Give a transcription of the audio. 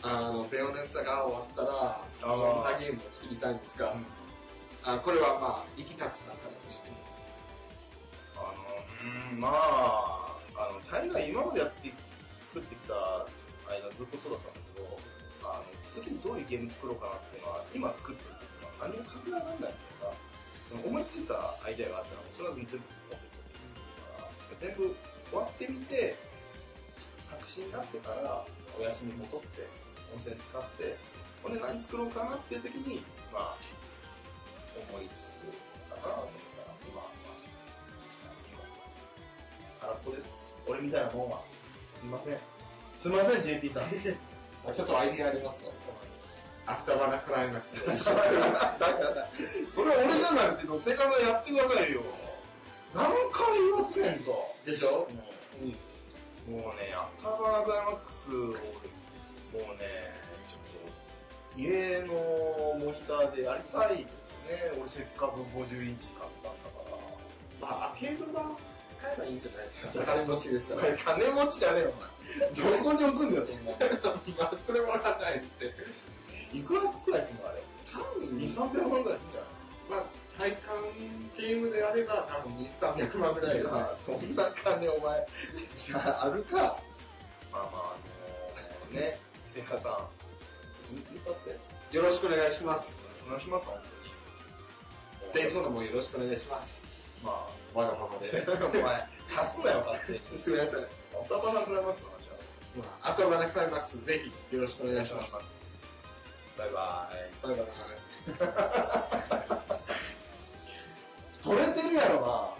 ベヨネッタが終わったら、どんなゲームを作りたいんですか？これはまあ、生き立つさんからとしてます。 大概今まで作ってきた間ずっとそうだったんだけど、次どういうゲーム作ろうかなっていうのは、今作ってる時は何も考えられないんだよな。思いついたアイデアがあったら、それは全部突っ込んでいくわけですから、全部終わってみて、白紙になってから、お休み戻って、温泉使って、これ何作ろうかなっていう時に、まあ、思いつくかなと思ったら、空っぽです。俺みたいなもんは。すいません。すいません、JP さん。 ちょっとアイディアありますよ。アフターバナクライマックスで一緒だから、それは俺がなんてどうせかやってくださいよ。何回言わせねんと。 でしょ？ もうね、アフターバナクライマックスを、もうね、ちょっと、家のモニターでやりたいですよね。俺せっかく50インチ買ったんだから。 まあ、アーケード版買えばいいんじゃないですか。金持ちですから。 金持ちじゃねえよ、お前。どこに置くんだよ、そんな。 まあ、それもわかんないですね。 いくらくらいするのあれ？ 多分 2、300万ぐらいするんじゃない？ まあ、体感ゲームであれば多分2、300万ぐらいですね。 そんな金お前、あるか。まあね、せいかさん、歌って。 よろしくお願いします。 お願いします、本当に。 デイトーナもよろしくお願いします。 まあ、 わがままで。 お前、足すなよ、勝手に。 すみません。 頭のクライマックスの話は。 アトバナクライマックス、ぜひよろしくお願いします。 バイバーイ。 バイバイ。 取れてるやろな。